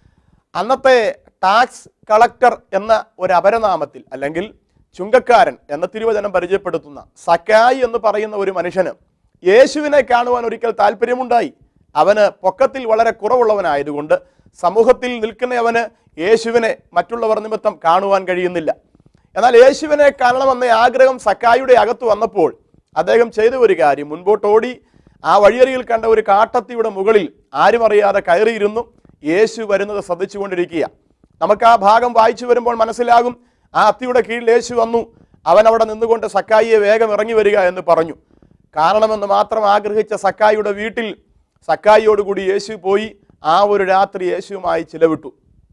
അന്നത്തെ ടാക്സ് കളക്ടർ എന്ന ഒരു അപരനാമത്തിൽ അല്ലെങ്കിൽ ചുങ്കക്കാരൻ എന്ന തിരുവചനം പരിചയപ്പെടുത്തുന്ന സക്കായി എന്ന് പറയുന്ന ഒരു മനുഷ്യന് യേശുവിനെ കാണുവാൻ ഒരിക്കൽ താല്പര്യമുണ്ടായി. അവന് പൊക്കത്തിൽ വളരെ കുറവുള്ളവനായതുകൊണ്ട് സമൂഹത്തിൽ നിൽക്കുന്നവന് യേശുവിനെ മറ്റുള്ളവർ നിമിത്തം കാണുവാൻ കഴിയുന്നില്ല. എന്നാൽ യേശുവിനെ കാണണമെന്ന ആഗ്രഹം സക്കായിയുടെ അകത്ത് വന്നപ്പോൾ അദ്ദേഹം ചെയ്ത ഒരു കാര്യം, മുൻപോട്ടോടി ആ വഴിയരികിൽ കണ്ട ഒരു കാട്ടത്തിയുടെ മുകളിൽ ആരും അറിയാതെ കയറിയിരുന്നു യേശു വരുന്നത് ശ്രദ്ധിച്ചുകൊണ്ടിരിക്കുക. നമുക്ക് ആ ഭാഗം വായിച്ചു വരുമ്പോൾ മനസ്സിലാകും, ആ അത്തിയുടെ കീഴിൽ യേശു വന്നു, അവൻ അവിടെ നിന്നുകൊണ്ട് സക്കായിയെ വേഗം ഇറങ്ങി വരിക എന്ന് പറഞ്ഞു. കാരണമെന്ന് മാത്രം ആഗ്രഹിച്ച സക്കായിയുടെ വീട്ടിൽ സക്കായിയോടുകൂടി യേശു പോയി ആ ഒരു രാത്രി യേശുവുമായി ചിലവിട്ടു.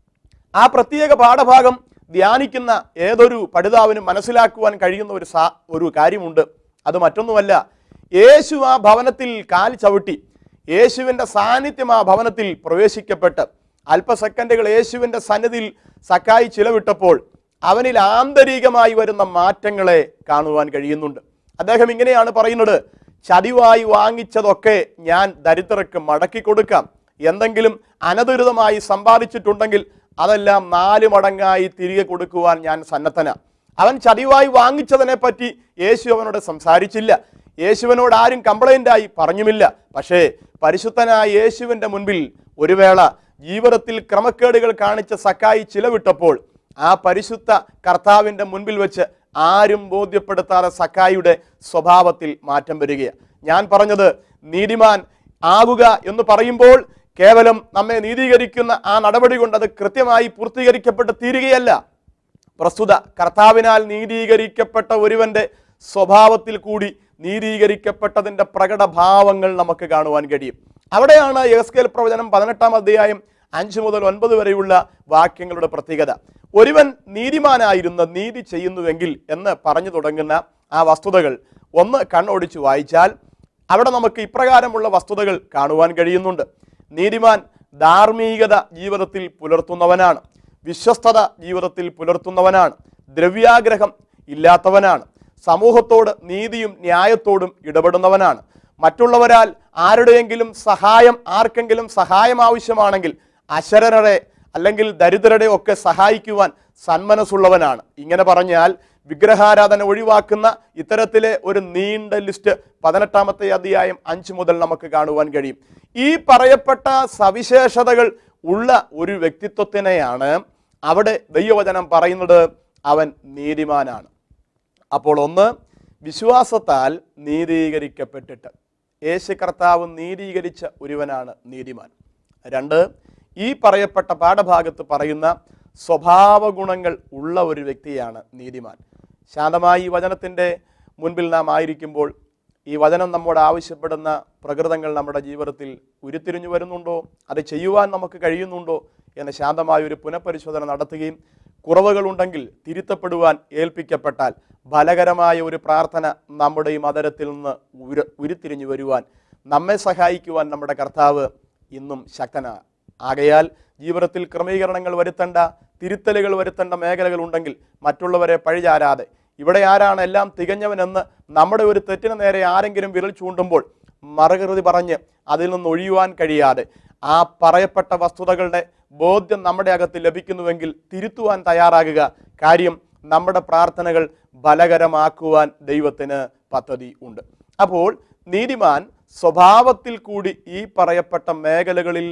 ആ പ്രത്യേക പാഠഭാഗം ധ്യാനിക്കുന്ന ഏതൊരു പഠിതാവിനും മനസ്സിലാക്കുവാൻ കഴിയുന്ന ഒരു സാ ഒരു കാര്യമുണ്ട്. അത് മറ്റൊന്നുമല്ല, യേശു ആ ഭവനത്തിൽ കാൽ ചവിട്ടി, യേശുവിൻ്റെ സാന്നിധ്യം ആ ഭവനത്തിൽ പ്രവേശിക്കപ്പെട്ട് അല്പസെക്കൻഡുകൾ യേശുവിൻ്റെ സന്നിധിയിൽ സക്കായി ചിലവിട്ടപ്പോൾ അവനിൽ ആന്തരികമായി വരുന്ന മാറ്റങ്ങളെ കാണുവാൻ കഴിയുന്നുണ്ട്. അദ്ദേഹം ഇങ്ങനെയാണ് പറയുന്നത്, ചതിവായി വാങ്ങിച്ചതൊക്കെ ഞാൻ ദരിദ്രർക്ക് മടക്കി കൊടുക്കാം, എന്തെങ്കിലും അനധികൃതമായി സമ്പാദിച്ചിട്ടുണ്ടെങ്കിൽ അതെല്ലാം നാല് മടങ്ങായി തിരികെ കൊടുക്കുവാൻ ഞാൻ സന്നദ്ധന. അവൻ ചതിവായി വാങ്ങിച്ചതിനെ പറ്റി യേശു അവനോട് സംസാരിച്ചില്ല, യേശുവിനോട് ആരും കംപ്ലൈൻ്റായി പറഞ്ഞുമില്ല. പക്ഷേ പരിശുദ്ധനായ യേശുവിൻ്റെ മുൻപിൽ ഒരു വേള ജീവിതത്തിൽ ക്രമക്കേടുകൾ കാണിച്ച സക്കായി ചിലവിട്ടപ്പോൾ ആ പരിശുദ്ധ കർത്താവിൻ്റെ മുൻപിൽ വെച്ച് ആരും ബോധ്യപ്പെടുത്താതെ സക്കായിയുടെ സ്വഭാവത്തിൽ മാറ്റം വരികയാണ്. ഞാൻ പറഞ്ഞത്, നീതിമാൻ ആകുക എന്ന് പറയുമ്പോൾ കേവലം നമ്മെ നീതീകരിക്കുന്ന ആ നടപടി കൊണ്ട് അത് കൃത്യമായി പൂർത്തീകരിക്കപ്പെട്ട് തീരുകയല്ല. പ്രസ്തുത കർത്താവിനാൽ നീതീകരിക്കപ്പെട്ട ഒരുവന്റെ സ്വഭാവത്തിൽ കൂടി നീതീകരിക്കപ്പെട്ടതിൻ്റെ പ്രകടഭാവങ്ങൾ നമുക്ക് കാണുവാൻ കഴിയും. അവിടെയാണ് യെഹെസ്കേൽ പ്രവചനം പതിനെട്ടാം അധ്യായം അഞ്ച് മുതൽ ഒൻപത് വരെയുള്ള വാക്യങ്ങളുടെ പ്രത്യേകത. ഒരുവൻ നീതിമാനായിരുന്ന നീതി ചെയ്യുന്നുവെങ്കിൽ എന്ന് പറഞ്ഞു തുടങ്ങുന്ന ആ വസ്തുതകൾ ഒന്ന് കണ്ണോടിച്ചു വായിച്ചാൽ അവിടെ നമുക്ക് ഇപ്രകാരമുള്ള വസ്തുതകൾ കാണുവാൻ കഴിയുന്നുണ്ട്. നീതിമാൻ ധാർമ്മികത ജീവിതത്തിൽ പുലർത്തുന്നവനാണ്, വിശ്വസ്തത ജീവിതത്തിൽ പുലർത്തുന്നവനാണ്, ദ്രവ്യാഗ്രഹം ഇല്ലാത്തവനാണ്, സമൂഹത്തോട് നീതിയും ന്യായത്തോടും ഇടപെടുന്നവനാണ്, മറ്റുള്ളവരാൽ ആരുടെയെങ്കിലും സഹായം ആർക്കെങ്കിലും സഹായം ആവശ്യമാണെങ്കിൽ അശരണരെ അല്ലെങ്കിൽ ദരിദ്രരെ ഒക്കെ സഹായിക്കുവാൻ സന്മനസ്സുള്ളവനാണ്. ഇങ്ങനെ പറഞ്ഞാൽ വിഗ്രഹാരാധന ഒഴിവാക്കുന്ന ഇത്തരത്തിലെ ഒരു നീണ്ട ലിസ്റ്റ് പതിനെട്ടാമത്തെ അധ്യായം അഞ്ച് മുതൽ നമുക്ക് കാണുവാൻ കഴിയും. ഈ പറയപ്പെട്ട സവിശേഷതകൾ ഉള്ള ഒരു വ്യക്തിത്വത്തിനെയാണ് അവിടെ ദൈവവചനം പറയുന്നത് അവൻ നീതിമാനാണ്. അപ്പോൾ ഒന്ന്, വിശ്വാസത്താൽ നീതീകരിക്കപ്പെട്ടിട്ട് യേശു കർത്താവ് നീതീകരിച്ച ഒരുവനാണ് നീതിമാൻ. രണ്ട്, ഈ പറയപ്പെട്ട പാഠഭാഗത്ത് പറയുന്ന സ്വഭാവ ഗുണങ്ങൾ ഉള്ള ഒരു വ്യക്തിയാണ് നീതിമാൻ. ശാന്തമായി ഈ വചനത്തിൻ്റെ മുൻപിൽ നാം ആയിരിക്കുമ്പോൾ ഈ വചനം നമ്മോട് ആവശ്യപ്പെടുന്ന പ്രകൃതങ്ങൾ നമ്മുടെ ജീവിതത്തിൽ ഉരുത്തിരിഞ്ഞു വരുന്നുണ്ടോ, അത് ചെയ്യുവാൻ നമുക്ക് കഴിയുന്നുണ്ടോ എന്ന് ശാന്തമായ ഒരു പുനഃപരിശോധന നടത്തുകയും കുറവുകളുണ്ടെങ്കിൽ തിരുത്തപ്പെടുവാൻ ഏൽപ്പിക്കപ്പെട്ടാൽ ഫലകരമായ ഒരു പ്രാർത്ഥന നമ്മുടെ ഈ മദരത്തിൽ നിന്ന് ഉര ഉരുത്തിരിഞ്ഞു വരുവാൻ നമ്മെ സഹായിക്കുവാൻ നമ്മുടെ കർത്താവ് ഇന്നും ശക്തനാണ്. ആകയാൽ ജീവിതത്തിൽ ക്രമീകരണങ്ങൾ വരുത്തേണ്ട, തിരുത്തലുകൾ വരുത്തേണ്ട മേഖലകൾ ഉണ്ടെങ്കിൽ മറ്റുള്ളവരെ പഴിചാരാതെ ഇവിടെ ആരാണ് എല്ലാം തികഞ്ഞവനെന്ന് നമ്മുടെ ഒരു തെറ്റിന് നേരെ ആരെങ്കിലും വിരൽ ചൂണ്ടുമ്പോൾ മറുകൃതി പറഞ്ഞ് അതിൽ നിന്ന് ഒഴിയുവാൻ കഴിയാതെ ആ പറയപ്പെട്ട വസ്തുതകളുടെ ബോധ്യം നമ്മുടെ അകത്ത് ലഭിക്കുന്നുവെങ്കിൽ തിരുത്തുവാൻ തയ്യാറാകുക. കാര്യം നമ്മുടെ പ്രാർത്ഥനകൾ ഫലകരമാക്കുവാൻ ദൈവത്തിന് പദ്ധതി ഉണ്ട്. അപ്പോൾ നീതിമാൻ സ്വഭാവത്തിൽ കൂടി ഈ പറയപ്പെട്ട മേഖലകളിൽ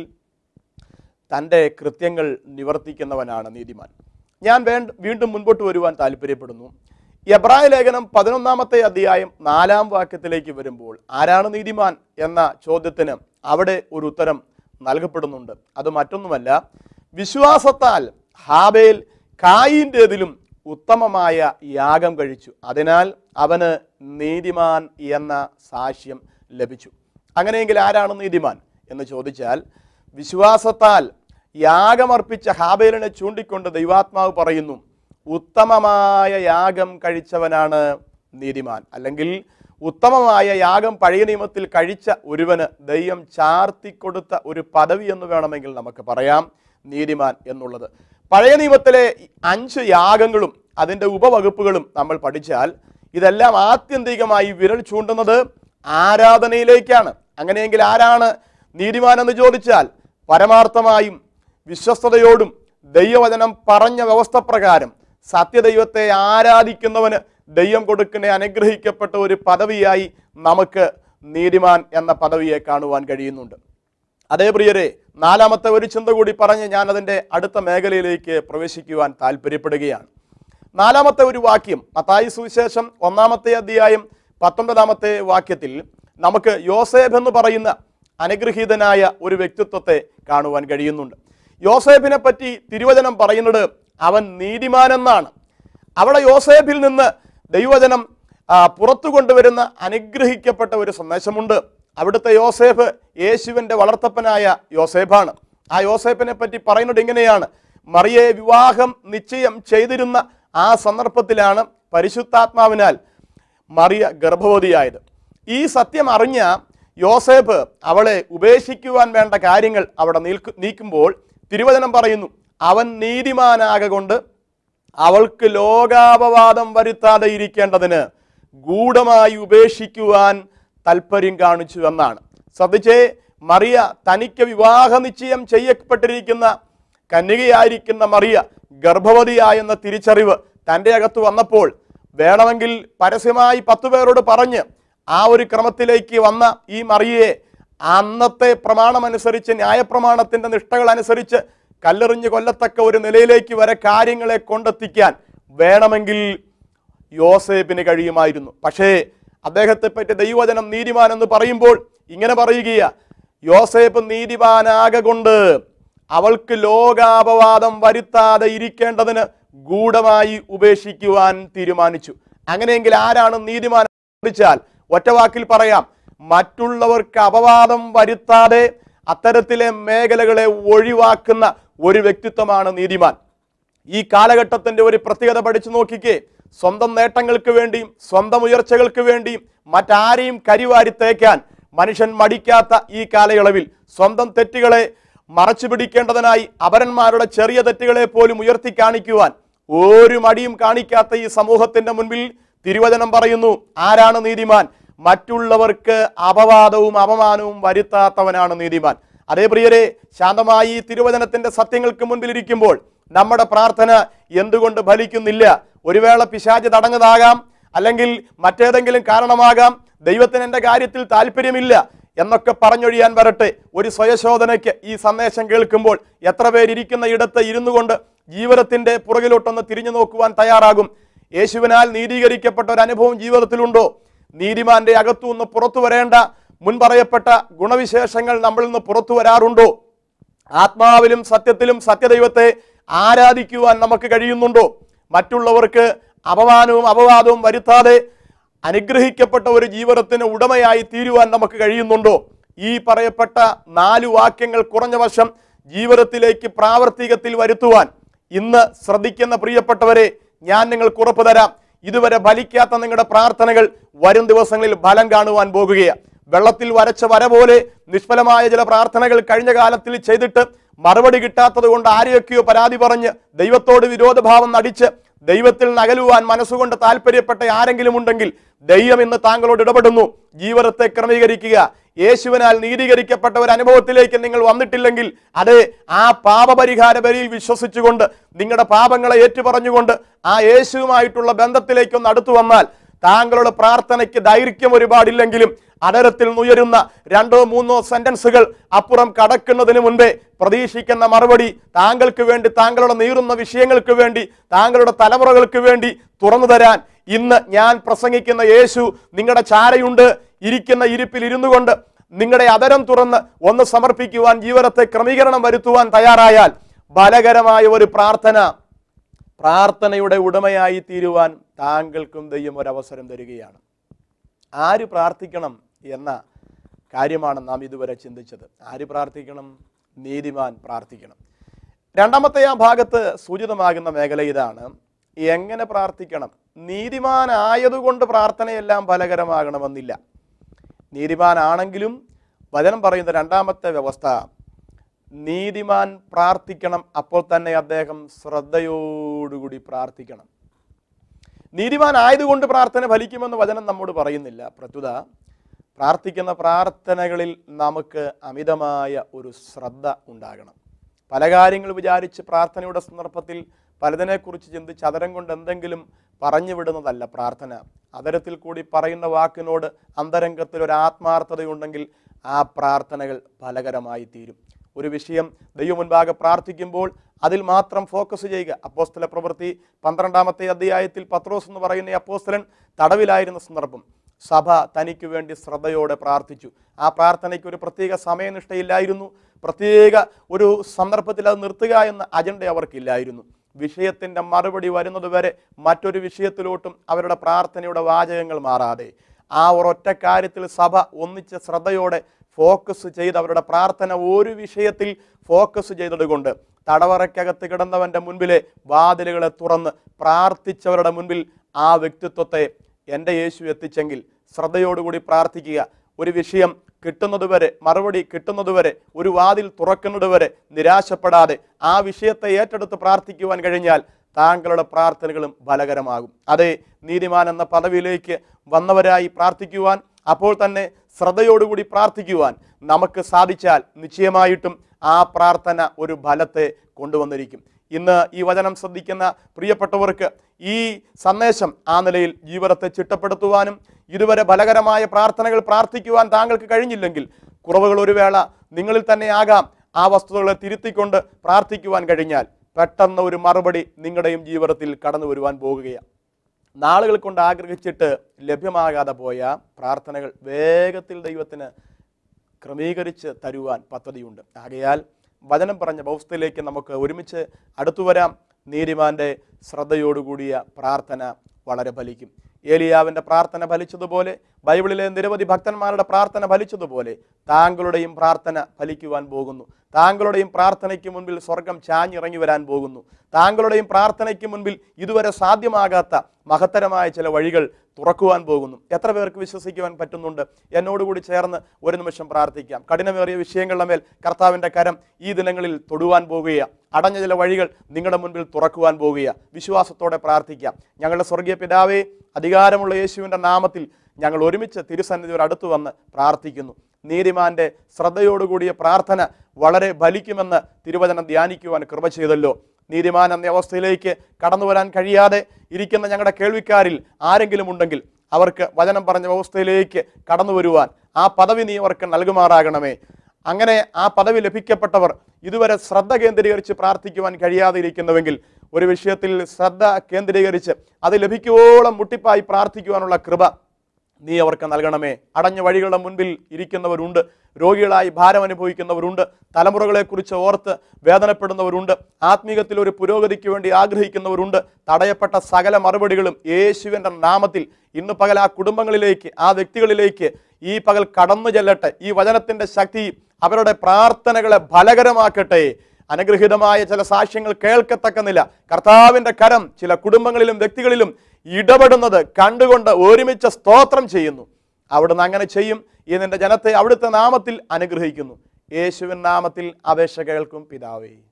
തൻ്റെ കൃത്യങ്ങൾ നിവർത്തിക്കുന്നവനാണ് നീതിമാൻ. ഞാൻ വേണ്ട വീണ്ടും മുൻപോട്ട് വരുവാൻ താല്പര്യപ്പെടുന്നു. എബ്രായ ലേഖനം പതിനൊന്നാമത്തെ അധ്യായം നാലാം വാക്യത്തിലേക്ക് വരുമ്പോൾ ആരാണ് നീതിമാൻ എന്ന ചോദ്യത്തിന് അവിടെ ഒരു ഉത്തരം നൽകപ്പെടുന്നുണ്ട്. അത് മറ്റൊന്നുമല്ല, വിശ്വാസത്താൽ ഹാബേൽ കായീൻ്റേതിലും ഉത്തമമായ യാഗം കഴിച്ചു, അതിനാൽ അവന് നീതിമാൻ എന്ന സാക്ഷ്യം ലഭിച്ചു. അങ്ങനെയെങ്കിൽ ആരാണ് നീതിമാൻ എന്ന് ചോദിച്ചാൽ, വിശ്വാസത്താൽ യാഗമർപ്പിച്ച ഹാബേലിനെ ചൂണ്ടിക്കൊണ്ട് ദൈവാത്മാവ് പറയുന്നു, ഉത്തമമായ യാഗം കഴിച്ചവനാണ് നീതിമാൻ. അല്ലെങ്കിൽ ഉത്തമമായ യാഗം പഴയ നിയമത്തിൽ കഴിച്ച ഒരുവന് ദൈവം ചാർത്തിക്കൊടുത്ത ഒരു പദവി എന്ന് വേണമെങ്കിൽ നമുക്ക് പറയാം നീതിമാൻ എന്നുള്ളത്. പഴയ നിയമത്തിലെ അഞ്ച് യാഗങ്ങളും അതിൻ്റെ ഉപവകുപ്പുകളും നമ്മൾ പഠിച്ചാൽ ഇതെല്ലാം ആത്യന്തികമായി വിരൽ ചൂണ്ടുന്നത് ആരാധനയിലേക്കാണ്. അങ്ങനെയെങ്കിൽ ആരാണ് നീതിമാൻ എന്ന് ചോദിച്ചാൽ, പരമാർത്ഥമായും വിശ്വസ്തയോടും ദൈവവചനം പറഞ്ഞ വ്യവസ്ഥ പ്രകാരം സത്യദൈവത്തെ ആരാധിക്കുന്നവന് ദൈവം കൊടുക്കുന്ന അനുഗ്രഹിക്കപ്പെട്ട ഒരു പദവിയായി നമുക്ക് നീതിമാൻ എന്ന പദവിയെ കാണുവാൻ കഴിയുന്നുണ്ട്. അതേ പ്രിയരെ, നാലാമത്തെ ഒരു ചിന്ത കൂടി പറഞ്ഞ് ഞാൻ അതിൻ്റെ അടുത്ത മേഖലയിലേക്ക് പ്രവേശിക്കുവാൻ താല്പര്യപ്പെടുകയാണ്. നാലാമത്തെ ഒരു വാക്യം, മത്തായി സുവിശേഷം ഒന്നാമത്തെ അധ്യായം പത്തൊൻപതാമത്തെ വാക്യത്തിൽ നമുക്ക് യോസേഫ് എന്ന് പറയുന്ന അനുഗ്രഹീതനായ ഒരു വ്യക്തിത്വത്തെ കാണുവാൻ കഴിയുന്നുണ്ട്. യോസേഫിനെ പറ്റി തിരുവചനം പറയുന്നത് അവൻ നീതിമാനെന്നാണ്. അവിടെ യോസേഫിൽ നിന്ന് ദൈവവചനം പുറത്തു കൊണ്ടുവരുന്ന അനുഗ്രഹിക്കപ്പെട്ട ഒരു സന്ദേശമുണ്ട്. അവിടുത്തെ യോസേഫ് യേശുവിൻ്റെ വളർത്തപ്പനായ യോസേഫാണ്. ആ യോസേഫിനെ പറ്റി പറയുന്നത് ഇങ്ങനെയാണ്: മറിയയെ വിവാഹം നിശ്ചയം ചെയ്തിരുന്ന ആ സന്ദർഭത്തിലാണ് പരിശുദ്ധാത്മാവിനാൽ മറിയ ഗർഭവതിയായത്. ഈ സത്യം അറിഞ്ഞ യോസേഫ് അവളെ ഉപേക്ഷിക്കുവാൻ വേണ്ട കാര്യങ്ങൾ അവിടെ നീക്കുമ്പോൾ തിരുവചനം പറയുന്നു, അവൻ നീതിമാനാകൊണ്ട് അവൾക്ക് ലോകാപവാദം വരുത്താതെ ഇരിക്കേണ്ടതിന് ഗൂഢമായി ഉപേക്ഷിക്കുവാൻ താല്പര്യം കാണിച്ചു എന്നാണ്. ശ്രദ്ധിച്ചേ, മറിയ തനിക്ക് വിവാഹ നിശ്ചയം ചെയ്യപ്പെട്ടിരിക്കുന്ന കന്യകയായിരിക്കുന്ന മറിയ ഗർഭവതിയായെന്ന തിരിച്ചറിവ് തൻ്റെ അകത്ത് വന്നപ്പോൾ വേണമെങ്കിൽ പരസ്യമായി പത്തു പേരോട് പറഞ്ഞ് ആ ഒരു ക്രമത്തിലേക്ക് വന്ന ഈ മറിയയെ അന്നത്തെ പ്രമാണമനുസരിച്ച്, ന്യായപ്രമാണത്തിൻ്റെ നിഷ്ഠകൾ അനുസരിച്ച് കല്ലെറിഞ്ഞ് കൊല്ലത്തക്ക ഒരു നിലയിലേക്ക് വരെ കാര്യങ്ങളെ കൊണ്ടെത്തിക്കാൻ വേണമെങ്കിൽ യോസേഫിന് കഴിയുമായിരുന്നു. പക്ഷേ അദ്ദേഹത്തെ പറ്റി ദൈവവചനം നീതിമാൻ എന്ന് പറയുമ്പോൾ ഇങ്ങനെ പറയുകയാ, യോസേഫ് നീതിമാനാകൊണ്ട് അവൾക്ക് ലോകാപവാദം വരുത്താതെ ഇരിക്കേണ്ടതിന് ഗൂഢമായി ഉപേക്ഷിക്കുവാൻ തീരുമാനിച്ചു. അങ്ങനെയെങ്കിൽ ആരാണ് നീതിമാൻ ചോദിച്ചാൽ ഒറ്റവാക്കിൽ പറയാം, മറ്റുള്ളവർക്ക് അപവാദം വരുത്താതെ അത്തരത്തിലെ മേഖലകളെ ഒഴിവാക്കുന്ന ഒരു വ്യക്തിത്വമാണ് നീതിമാൻ. ഈ കാലഘട്ടത്തിൻ്റെ ഒരു പ്രത്യേകത പഠിച്ചു നോക്കിക്കേ. സ്വന്തം നേട്ടങ്ങൾക്ക് വേണ്ടിയും സ്വന്തം ഉയർച്ചകൾക്ക് വേണ്ടിയും മറ്റാരെയും കരിവാരി തേക്കാൻ മനുഷ്യൻ മടിക്കാത്ത ഈ കാലയളവിൽ സ്വന്തം തെറ്റുകളെ മറച്ചു പിടിക്കേണ്ടതിനായി അപരന്മാരുടെ ചെറിയ തെറ്റുകളെ പോലും ഉയർത്തി കാണിക്കുവാൻ ഒരു മടിയും കാണിക്കാത്ത ഈ സമൂഹത്തിന്റെ മുൻപിൽ തിരുവചനം പറയുന്നു, ആരാണ് നീതിമാൻ? മറ്റുള്ളവർക്ക് അപവാദവും അപമാനവും വരുത്താത്തവനാണ് നീതിമാൻ. അതേ പ്രിയരെ, ശാന്തമായി തിരുവചനത്തിന്റെ സത്യങ്ങൾക്ക് മുൻപിലിരിക്കുമ്പോൾ നമ്മുടെ പ്രാർത്ഥന എന്തുകൊണ്ട് ഫലിക്കുന്നില്ല? ഒരു വേള പിശാച് തടഞ്ഞതാകാം, അല്ലെങ്കിൽ മറ്റേതെങ്കിലും കാരണമാകാം, ദൈവത്തിന് എൻ്റെ കാര്യത്തിൽ താല്പര്യമില്ല എന്നൊക്കെ പറഞ്ഞൊഴിയാൻ വരട്ടെ. ഒരു സ്വയശോധനയ്ക്ക് ഈ സന്ദേശം കേൾക്കുമ്പോൾ എത്ര പേരിയ്ക്കുന്ന ഇടത്ത് ഇരുന്നു കൊണ്ട് ജീവിതത്തിന്റെ പുറകിലോട്ടൊന്ന് തിരിഞ്ഞു നോക്കുവാൻ തയ്യാറാകും? യേശുവിനാൽ നീതീകരിക്കപ്പെട്ട ഒരു അനുഭവം ജീവിതത്തിലുണ്ടോ? നീതിമാന്റെ അകത്തു നിന്ന് പുറത്തു വരേണ്ട മുൻപറയപ്പെട്ട ഗുണവിശേഷങ്ങൾ നമ്മളിൽ നിന്ന് പുറത്തു വരാറുണ്ടോ? ആത്മാവിലും സത്യത്തിലും സത്യദൈവത്തെ ആരാധിക്കുവാൻ നമുക്ക് കഴിയുന്നുണ്ടോ? മറ്റുള്ളവർക്ക് അപമാനവും അപവാദവും വരുത്താതെ അനുഗ്രഹിക്കപ്പെട്ട ഒരു ജീവിതത്തിന് ഉടമയായി തീരുവാൻ നമുക്ക് കഴിയുന്നുണ്ടോ? ഈ പറയപ്പെട്ട നാലു വാക്യങ്ങൾ കുറഞ്ഞ വർഷം ജീവിതത്തിലേക്ക് പ്രാവർത്തികത്തിൽ വരുത്തുവാൻ ഇന്ന് ശ്രദ്ധിക്കുന്ന പ്രിയപ്പെട്ടവരെ, ഞാൻ നിങ്ങൾക്ക് ഉറപ്പ് തരാം, ഇതുവരെ ഫലിക്കാത്ത നിങ്ങളുടെ പ്രാർത്ഥനകൾ വരും ദിവസങ്ങളിൽ ഫലം കാണുവാൻ പോകുകയാണ്. വെള്ളത്തിൽ വരച്ച വര പോലെ നിഷ്ഫലമായ ചില പ്രാർത്ഥനകൾ കഴിഞ്ഞ കാലത്തിൽ ചെയ്തിട്ട് മറുപടി കിട്ടാത്തത് കൊണ്ട് ആരെയൊക്കെയോ പരാതി പറഞ്ഞ് ദൈവത്തോട് വിരോധഭാവം നടിച്ച് ദൈവത്തിൽ നകലുവാൻ മനസ്സുകൊണ്ട് താല്പര്യപ്പെട്ട ആരെങ്കിലും ഉണ്ടെങ്കിൽ ദൈവം ഇന്ന് താങ്കളോട് ഇടപെടുന്നു. ജീവിതത്തെ ക്രമീകരിക്കുക. യേശുവിനാൽ നീതീകരിക്കപ്പെട്ട ഒരു അനുഭവത്തിലേക്ക് നിങ്ങൾ വന്നിട്ടില്ലെങ്കിൽ അതെ, ആ പാപപരിഹാര ബലിയിൽ വിശ്വസിച്ചുകൊണ്ട് നിങ്ങളുടെ പാപങ്ങളെ ഏറ്റുപറഞ്ഞുകൊണ്ട് ആ യേശുവുമായിട്ടുള്ള ബന്ധത്തിലേക്കൊന്ന് അടുത്തു വന്നാൽ താങ്കളുടെ പ്രാർത്ഥനയ്ക്ക് ദൈർഘ്യം ഒരുപാടില്ലെങ്കിലും അതരത്തിൽ ഉയരുന്ന രണ്ടോ മൂന്നോ സെന്റൻസുകൾ അപ്പുറം കടക്കുന്നതിന് മുൻപേ പ്രതീക്ഷിക്കുന്ന മറുപടി താങ്കൾക്ക് വേണ്ടി, താങ്കളുടെ നീറുന്ന വിഷയങ്ങൾക്ക് വേണ്ടി, താങ്കളുടെ തലമുറകൾക്ക് വേണ്ടി തുറന്നു തരാൻ ഇന്ന് ഞാൻ പ്രസംഗിക്കുന്ന യേശു നിങ്ങളുടെ ചാരയുണ്ട്. ഇരിക്കുന്ന ഇരിപ്പിൽ ഇരുന്നു കൊണ്ട് നിങ്ങളുടെ അതരം തുറന്ന് ഒന്ന് സമർപ്പിക്കുവാൻ, ജീവിതത്തെ ക്രമീകരണം വരുത്തുവാൻ തയ്യാറായാൽ ബലകരമായ ഒരു പ്രാർത്ഥന, പ്രാർത്ഥനയുടെ ഉടമയായി തീരുവാൻ താങ്കൾക്കും ദൈവം ഒരവസരം തരികയാണ്. ആര് പ്രാർത്ഥിക്കണം എന്ന കാര്യമാണ് നാം ഇതുവരെ ചിന്തിച്ചത്. ആര് പ്രാർത്ഥിക്കണം? നീതിമാൻ പ്രാർത്ഥിക്കണം. രണ്ടാമത്തെ ആ ഭാഗത്ത് സൂചിതമാകുന്ന മേഖല ഇതാണ്. എങ്ങനെ പ്രാർത്ഥിക്കണം? നീതിമാനായതുകൊണ്ട് പ്രാർത്ഥനയെല്ലാം ഫലകരമാകണമെന്നില്ല. നീതിമാനാണെങ്കിലും വചനം പറയുന്ന രണ്ടാമത്തെ വ്യവസ്ഥ, നീതിമാൻ പ്രാർത്ഥിക്കണം, അപ്പോൾ തന്നെ അദ്ദേഹം ശ്രദ്ധയോടുകൂടി പ്രാർത്ഥിക്കണം. നീതിമാൻ ആയതുകൊണ്ട് പ്രാർത്ഥന ഫലിക്കുമെന്ന് വചനം നമ്മോട് പറയുന്നില്ല. പ്രത്യുത പ്രാർത്ഥിക്കുന്ന പ്രാർത്ഥനകളിൽ നമുക്ക് അമിതമായ ഒരു ശ്രദ്ധ ഉണ്ടാകണം. പല കാര്യങ്ങൾ വിചാരിച്ച് പ്രാർത്ഥനയുടെ സന്ദർഭത്തിൽ പലതിനെക്കുറിച്ച് ചിന്തിച്ച് അതരം കൊണ്ട് എന്തെങ്കിലും പറഞ്ഞു വിടുന്നതല്ല പ്രാർത്ഥന. അതരത്തിൽ കൂടി പറയുന്ന വാക്കിനോട് അന്തരംഗത്തിൽ ഒരു ആത്മാർത്ഥതയുണ്ടെങ്കിൽ ആ പ്രാർത്ഥനകൾ ഫലകരമായി തീരും. ഒരു വിഷയം ദൈവം മുൻപാകെ പ്രാർത്ഥിക്കുമ്പോൾ അതിൽ മാത്രം ഫോക്കസ് ചെയ്യുക. അപ്പോസ്തല പ്രവൃത്തി പന്ത്രണ്ടാമത്തെ അധ്യായത്തിൽ പത്രോസ് എന്ന് പറയുന്ന അപ്പോസ്തലൻ തടവിലായിരുന്ന സന്ദർഭം സഭ തനിക്ക് വേണ്ടി ശ്രദ്ധയോടെ പ്രാർത്ഥിച്ചു. ആ പ്രാർത്ഥനയ്ക്ക് ഒരു പ്രത്യേക സമയനിഷ്ഠയില്ലായിരുന്നു. പ്രത്യേക ഒരു സന്ദർഭത്തിൽ അത് നിർത്തുക എന്ന അജണ്ട അവർക്കില്ലായിരുന്നു. വിഷയത്തിൻ്റെ മറുപടി വരുന്നത് വരെ മറ്റൊരു വിഷയത്തിലോട്ടും അവരുടെ പ്രാർത്ഥനയുടെ വാചകങ്ങൾ മാറാതെ ആ ഒരൊറ്റ കാര്യത്തിൽ സഭ ഒന്നിച്ച് ശ്രദ്ധയോടെ ഫോക്കസ് ചെയ്ത് അവരുടെ പ്രാർത്ഥന ഒരു വിഷയത്തിൽ ഫോക്കസ് ചെയ്തതുകൊണ്ട് തടവറയ്ക്കകത്ത് കിടന്നവൻ്റെ മുൻപിലെ വാതിലുകളെ തുറന്ന് പ്രാർത്ഥിച്ചവരുടെ മുൻപിൽ ആ വ്യക്തിത്വത്തെ എൻ്റെ യേശു എത്തിച്ചെങ്കിൽ ശ്രദ്ധയോടുകൂടി പ്രാർത്ഥിക്കുക. ഒരു വിഷയം കിട്ടുന്നതുവരെ, മറുപടി കിട്ടുന്നതുവരെ, ഒരു വാതിൽ തുറക്കുന്നതുവരെ നിരാശപ്പെടാതെ ആ വിഷയത്തെ ഏറ്റെടുത്ത് പ്രാർത്ഥിക്കുവാൻ കഴിഞ്ഞാൽ താങ്കളുടെ പ്രാർത്ഥനകളും ഫലകരമാകും. അതെ, നീതിമാൻ എന്ന പദവിയിലേക്ക് വന്നവരായി പ്രാർത്ഥിക്കുവാൻ, അപ്പോൾ തന്നെ ശ്രദ്ധയോടുകൂടി പ്രാർത്ഥിക്കുവാൻ നമുക്ക് സാധിച്ചാൽ നിശ്ചയമായിട്ടും ആ പ്രാർത്ഥന ഒരു ഫലത്തെ കൊണ്ടുവന്നിരിക്കും. ഇന്ന് ഈ വചനം ശ്രദ്ധിക്കുന്ന പ്രിയപ്പെട്ടവർക്ക് ഈ സന്ദേശം ആ നിലയിൽ ജീവിതത്തെ ചിട്ടപ്പെടുത്തുവാനും ഇതുവരെ ഫലകരമായ പ്രാർത്ഥനകൾ പ്രാർത്ഥിക്കുവാൻ താങ്കൾക്ക് കഴിഞ്ഞില്ലെങ്കിൽ കുറവുകൾ ഒരു വേള നിങ്ങളിൽ തന്നെ ആകാം. ആ വസ്തുതകളെ തിരുത്തിക്കൊണ്ട് പ്രാർത്ഥിക്കുവാൻ കഴിഞ്ഞാൽ പെട്ടെന്ന് ഒരു മറുപടി നിങ്ങളുടെയും ജീവിതത്തിൽ കടന്നു വരുവാൻ പോകുകയാണ്. നാളുകൾ കൊണ്ട് ആഗ്രഹിച്ചിട്ട് ലഭ്യമാകാതെ പോയ പ്രാർത്ഥനകൾ വേഗത്തിൽ ദൈവത്തിന് ക്രമീകരിച്ച് തരുവാൻ പദ്ധതിയുണ്ട്. ആകയാൽ വചനം പറഞ്ഞ ബൗസ്തയിലേക്ക് നമുക്ക് ഒരുമിച്ച് അടുത്തു വരാം. നീതിമാന്റെ ശ്രദ്ധയോടുകൂടിയ പ്രാർത്ഥന വളരെ ഫലിക്കും. ഏലിയാവിൻ്റെ പ്രാർത്ഥന ഫലിച്ചതുപോലെ, ബൈബിളിലെ നിരവധി ഭക്തന്മാരുടെ പ്രാർത്ഥന ഫലിച്ചതുപോലെ താങ്കളുടെയും പ്രാർത്ഥന ഫലിക്കുവാൻ പോകുന്നു. താങ്കളുടെയും പ്രാർത്ഥനയ്ക്ക് മുൻപിൽ സ്വർഗം ചാഞ്ഞിറങ്ങി വരാൻ പോകുന്നു. താങ്കളുടെയും പ്രാർത്ഥനയ്ക്ക് മുൻപിൽ ഇതുവരെ സാധ്യമാകാത്ത മഹത്തരമായ ചില വഴികൾ തുറക്കുവാൻ പോകുന്നു. എത്ര പേർക്ക് വിശ്വസിക്കുവാൻ പറ്റുന്നുണ്ട്? എന്നോടുകൂടി ചേർന്ന് ഒരു നിമിഷം പ്രാർത്ഥിക്കാം. കഠിനമേറിയ വിഷയങ്ങളുടെ മേൽ കർത്താവിൻ്റെ കരം ഈ ദിനങ്ങളിൽ തൊടുവാൻ പോകുകയാണ്. അടഞ്ഞ ചില വഴികൾ നിങ്ങളുടെ മുൻപിൽ തുറക്കുവാൻ പോകുകയാണ്. വിശ്വാസത്തോടെ പ്രാർത്ഥിക്കാം. ഞങ്ങളുടെ സ്വർഗീയ പിതാവേ, അധികാരമുള്ള യേശുവിൻ്റെ നാമത്തിൽ ഞങ്ങൾ ഒരുമിച്ച് തിരുസന്നിധിയോട് അടുത്തു വന്ന് പ്രാർത്ഥിക്കുന്നു. നീതിമാന്റെ ശ്രദ്ധയോടുകൂടിയ പ്രാർത്ഥന വളരെ ഫലിക്കുമെന്ന് തിരുവചനം ധ്യാനിക്കുവാൻ കൃപ ചെയ്തല്ലോ. നീതിമാൻ എന്ന അവസ്ഥയിലേക്ക് കടന്നു വരാൻ കഴിയാതെ ഇരിക്കുന്ന ഞങ്ങളുടെ കേൾവിക്കാരിൽ ആരെങ്കിലും ഉണ്ടെങ്കിൽ അവർക്ക് വചനം പറഞ്ഞ അവസ്ഥയിലേക്ക് കടന്നു വരുവാൻ ആ പദവി നീ അവർക്ക് നൽകുമാറാകണമേ. അങ്ങനെ ആ പദവി ലഭിക്കപ്പെട്ടവർ ഇതുവരെ ശ്രദ്ധ കേന്ദ്രീകരിച്ച് പ്രാർത്ഥിക്കുവാൻ കഴിയാതെ ഇരിക്കുന്നുവെങ്കിൽ ഒരു വിഷയത്തിൽ ശ്രദ്ധ കേന്ദ്രീകരിച്ച് അത് ലഭിക്കുവോളം മുട്ടിപ്പായി പ്രാർത്ഥിക്കുവാനുള്ള കൃപ നീ അവർക്ക് നൽകണമേ. അടഞ്ഞ വഴികളുടെ മുൻപിൽ ഇരിക്കുന്നവരുണ്ട്, രോഗികളായി ഭാരം അനുഭവിക്കുന്നവരുണ്ട്, തലമുറകളെക്കുറിച്ച് ഓർത്ത് വേദനപ്പെടുന്നവരുണ്ട്, ആത്മീയത്തിൽ ഒരു പുരോഗതിക്ക് വേണ്ടി ആഗ്രഹിക്കുന്നവരുണ്ട്. തടയപ്പെട്ട സകല മറുപടികളും യേശുവിൻ്റെ നാമത്തിൽ ഇന്ന് പകൽ ആ കുടുംബങ്ങളിലേക്ക്, ആ വ്യക്തികളിലേക്ക് ഈ പകൽ കടന്നു ചെല്ലട്ടെ. ഈ വചനത്തിൻ്റെ ശക്തി അവരുടെ പ്രാർത്ഥനകളെ ഫലകരമാക്കട്ടെ. അനുഗ്രഹീതമായ ചില സാക്ഷ്യങ്ങൾ കേൾക്കത്തക്കുന്നില്ല. കർത്താവിൻ്റെ കരം ചില കുടുംബങ്ങളിലും വ്യക്തികളിലും ഇടപെടുന്നത് കണ്ടുകൊണ്ട് ഒരുമിച്ച് സ്തോത്രം ചെയ്യുന്നു. അവിടുന്ന് അങ്ങനെ ചെയ്യും. ഈ നിന്റെ ജനത്തെ അവിടുത്തെ നാമത്തിൽ അനുഗ്രഹിക്കുന്നു. യേശുവിൻ നാമത്തിൽ അപേക്ഷ കേൾക്കും പിതാവേ.